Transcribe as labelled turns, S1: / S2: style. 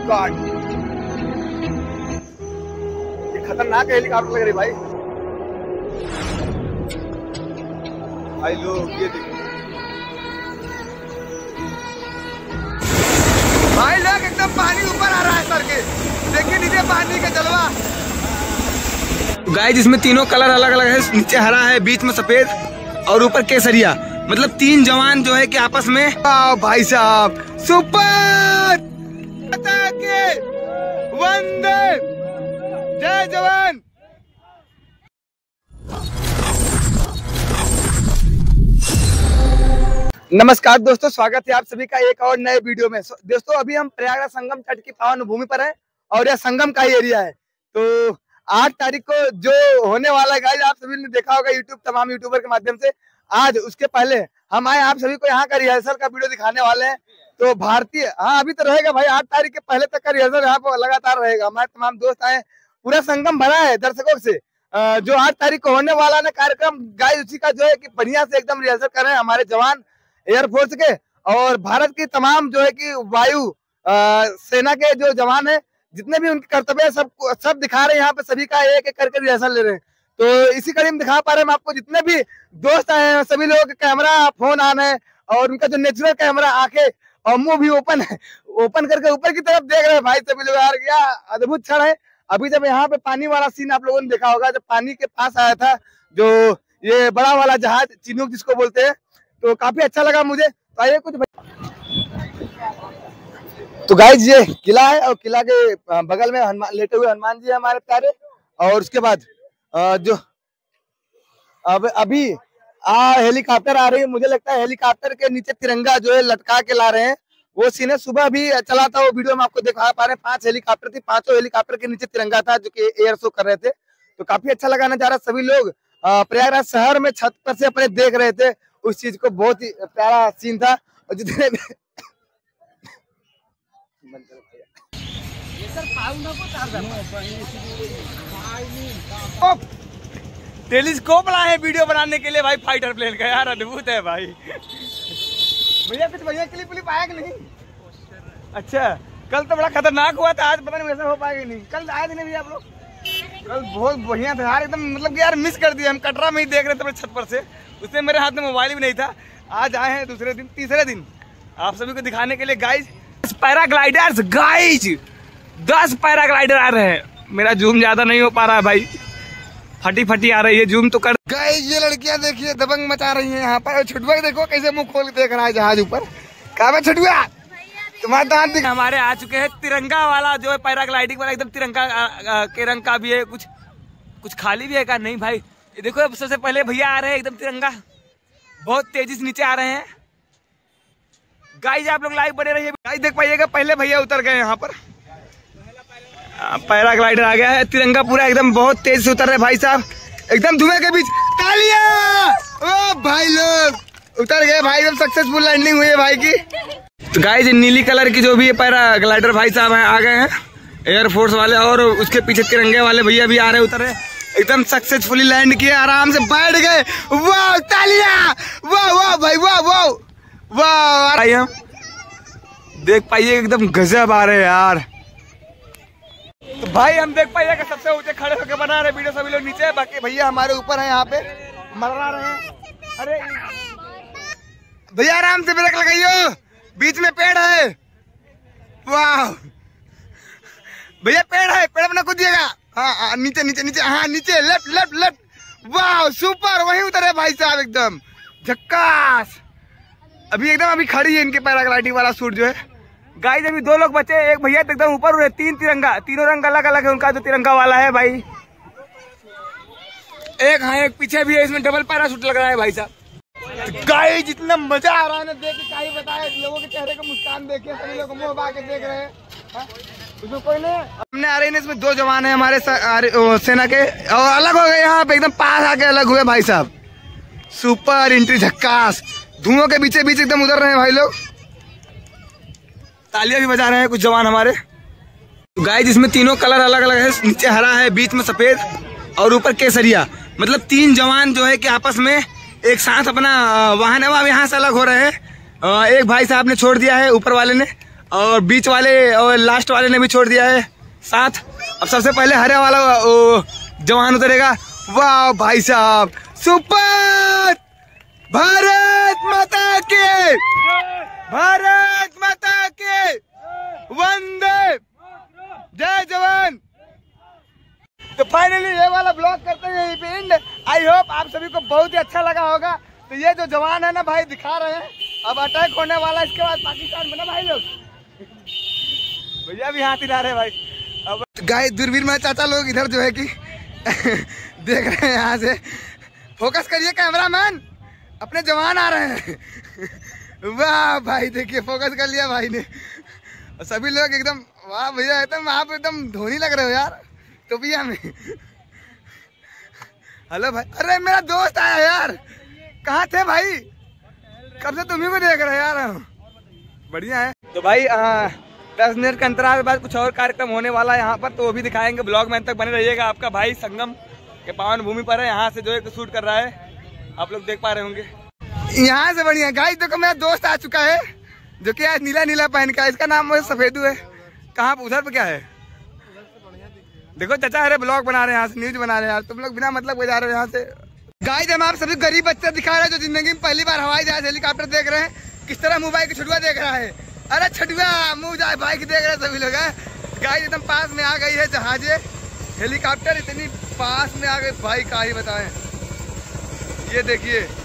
S1: God, ये खतरनाक helicopter लग रही भाई। भाई लोग ये देखिए भाई, लोग एकदम पानी ऊपर आ रहा है सर के, देखिए नीचे पानी का जलवा। गाइस इसमें तीनों कलर अलग अलग है, नीचे हरा है, बीच में सफेद और ऊपर केसरिया। मतलब 3 जवान जो है कि आपस में। भाई साहब सुपर, वंदे जय जवान। नमस्कार दोस्तों, स्वागत है आप सभी का एक और नए वीडियो में। दोस्तों अभी हम प्रयागराज संगम तट की पावन भूमि पर हैं और यह संगम का ही एरिया है। तो 8 तारीख को जो होने वाला है गाइस, आप सभी ने देखा होगा यूट्यूब, तमाम यूट्यूबर के माध्यम से। आज उसके पहले हम आए आप सभी को यहाँ का रिहर्सल का वीडियो दिखाने वाले हैं। तो भारतीय, हाँ अभी तो रहेगा भाई, 8 तारीख के पहले तक का रिहर्सल यहाँ पर लगातार रहेगा। हमारे तमाम दोस्त आए, पूरा संगम भरा है दर्शकों से। जो 8 तारीख को होने वाला है कार्यक्रम गाइस, उसी का जो है कि बढ़िया से एकदम रिहर्सल कर रहे हैं हमारे जवान एयरफोर्स के और भारत की तमाम जो है कि वायु सेना के जो जवान है, जितने भी उनके कर्तव्य है सब दिखा रहे हैं यहाँ पे। सभी का एक एक करके रिहर्सल ले रहे हैं। तो इसी कड़ी में दिखा पा रहे हैं हम आपको। जितने भी दोस्त आए हैं सभी लोगों के कैमरा फोन ऑन है और उनका जो नेचुरल कैमरा, आंखें और मुंह भी ओपन है, ओपन करके ऊपर की तरफ देख रहे हैं भाई सभी लोग। यार क्या अद्भुत क्षण है। अभी जब यहाँ पे पानी वाला सीन आप लोगों ने देखा होगा, जब पानी के पास आया था जो ये बड़ा वाला जहाज चिनूक जिसको बोलते हैं, तो काफी अच्छा लगा मुझे। तो आइए कुछ। तो गाइस ये किला है और किला के बगल में हनुमान लेटे हुए हनुमान जी है हमारे प्यारे। और उसके बाद जो अभी हेलीकॉप्टर आ रही है, मुझे लगता है हेलीकॉप्टर के नीचे तिरंगा जो है लटका के ला रहे हैं। वो सीने सुबह भी चला था, वो वीडियो में आपको दिखा पा रहे हैं। 5 हेलीकॉप्टर थी, 5 हेलीकॉप्टर के नीचे तिरंगा था जो कि एयर शो कर रहे थे। तो काफी अच्छा लगा नजारा। सभी लोग प्रयागराज शहर में छत पर से अपने देख रहे थे उस चीज को। बहुत ही प्यारा सीन था। और जितने टेलीस्कोप लाए वीडियो बनाने के लिए भाई, फाइटर प्लेन का। यार अद्भुत है भाई। भैया कुछ भैया क्लिप आया कि नहीं? अच्छा, कल तो बड़ा खतरनाक हुआ था, आज पता नहीं वैसा हो पाएगा नहीं। कल आए थे ना भैया आप लोग? कल बहुत बढ़िया था यार, एकदम मतलब कि यार मिस कर दिया। हम कटरा में ही देख रहे थे छत पर से, उसमें मेरे हाथ में मोबाइल भी नहीं था। आज आए हैं दूसरे दिन, तीसरे दिन आप सभी को दिखाने के लिए गाइज। पैराग्लाइडर्स गाइज, 10 पैराग्लाइडर आ रहे हैं। मेरा जूम ज्यादा नहीं हो पा रहा है भाई, फटी आ रही है, जूम तो कर। गाइज ये लड़कियां देखिए दबंग मचा रही हैं यहाँ पर। छुटुआ देखो कैसे मुंह खोल के देख रहा है जहाज ऊपर। कहा है छुटुआ तुम्हारे दांत दिख। हमारे आ चुके हैं तिरंगा वाला जो है पैराग्लाइडिंग वाला, एकदम तिरंगा के रंग का भी है। कुछ खाली भी है का नहीं भाई। ये देखो सबसे पहले भैया आ रहे हैं एकदम तिरंगा, बहुत तेजी से नीचे आ रहे हैं। गाइज आप लोग लाइव बने रहिए। गाइज देख पाइएगा पहले भैया उतर गए यहाँ पर। पैराग्लाइडर आ गया है, तिरंगा पूरा एकदम बहुत तेज से उतर रहे भाई साहब, एकदम धुएं के बीच। तालियां! ओ भाई लोग उतर गए भाई, एकदम सक्सेसफुल लैंडिंग हुई है भाई की। तो गाइस नीली कलर की जो भी पैराग्लाइडर भाई साहब आ गए हैं एयरफोर्स वाले, और उसके पीछे तिरंगे वाले भैया भी आ रहे उतर रहे, एकदम सक्सेसफुली लैंड किए, आराम से बैठ गए। वाह तालियां! वाह वाह भाई, वाह वाह वाह। हम देख पाइए एकदम गजब आ रहे हैं यार। तो भाई हम देख पाइए कि सबसे ऊंचे खड़े होकर बना रहे वीडियो सभी लोग नीचे, बाकी भैया हमारे ऊपर हैं यहाँ पे मरवा रहे हैं। अरे भैया आराम से ब्रेक लगाइयो, बीच में पेड़ है। वाह भैया पेड़ है, पेड़ अपना कूदिएगा। हाँ नीचे नीचे नीचे, हाँ नीचे, लेफ्ट लेफ्ट लेफ्ट। वाह सुपर, वहीं उतरे भाई साहब एकदम झक्कास। अभी खड़ी है इनके पैराग्लाइडिंग वाला सूट जो है। गाइस अभी 2 लोग बचे, एक भैया तो एकदम ऊपर हुए। 3 तिरंगा, तीनों रंग अलग अलग है उनका, जो तिरंगा वाला है भाई। एक हाँ एक पीछे भी है, इसमें डबल पैराशूट लग रहा है भाई साहब। गाइस जितना मजा आ रहा है ना देख के, क्या ही बताए। लोगों के चेहरे का मुस्कान देखिए, सभी लोग मुंह बा के देख रहे हैं। उसमें कोई नहीं, हमने आ रही है इसमें 2 जवान है हमारे सेना के, और अलग हो गए यहाँ पे, एकदम पास आके अलग हुए भाई साहब। सुपर एंट्री झक्कास, धुओं के बीचे बीच एकदम उतर रहे हैं भाई लोग। तालियां भी बजा रहे हैं कुछ जवान हमारे। गाइस इसमें तीनों कलर अलग अलग है, नीचे हरा है, बीच में सफेद और ऊपर केसरिया। मतलब 3 जवान जो है कि आपस में एक साथ अपना वाहन है, यहाँ से अलग हो रहे हैं। एक भाई साहब ने छोड़ दिया है ऊपर वाले ने, और बीच वाले और लास्ट वाले ने भी छोड़ दिया है साथ। अब सबसे पहले हरे वाला जवान उतरेगा। वाह भाई साहब, सुपर! भारत माता के, भारत माता के, वंदे, जय जवान। तो फाइनली ये वाला ब्लॉग करते हैं यहीं पे एंड। आई होप आप सभी को बहुत ही अच्छा लगा होगा। तो ये जो जवान है ना भाई दिखा रहे हैं, अब अटैक होने वाला, इसके बाद पाकिस्तान में ना भाई लोग भैया भी हाथ हिला रहे भाई। अब गाय दूरबीन में चाचा लोग इधर जो है कि देख रहे हैं, यहाँ से फोकस करिए कैमरामैन, अपने जवान आ रहे हैं। वाह भाई देखिए, फोकस कर लिया भाई ने। सभी लोग एकदम वाह भैया, एकदम आप एकदम धोनी लग रहे हो यार टोपिया में। हेलो भाई, अरे मेरा दोस्त आया यार, कहाँ थे भाई, कब से तुम्ही को देख रहे यार। बढ़िया है। तो भाई 10 मिनट के अंतराल के बाद कुछ और कार्यक्रम होने वाला है यहाँ पर, तो वो भी दिखाएंगे। ब्लॉग में तक बने रहिएगा। आपका भाई संगम के पावन भूमि पर है, यहाँ से जो है शूट कर रहा है, आप लोग देख पा रहे होंगे। यहाँ से बढ़िया गाइस देखो, मेरा दोस्त आ चुका है जो कि आज नीला नीला पहन का, इसका नाम सफेदू है। कहाँ उधर पे क्या है देखो चाचा, अरे ब्लॉग बना रहे हैं, यहाँ से न्यूज बना रहे हैं यार, तुम लोग बिना मतलब के जा रहे हो यहाँ से। गाइस हम आप सभी गरीब बच्चे दिखा रहे हैं जो जिंदगी में पहली बार हवाई जहाज हेलीकॉप्टर देख रहे हैं, किस तरह मुंह भाई की छुटुआ देख रहा है। अरे छुटुआ मुंह जाए बाइक देख रहे हैं सभी लोग हैं। गाइस एकदम पास में आ गई है जहाजे, हेलीकॉप्टर इतनी पास में आ गई भाई, का ही बताएं। ये देखिए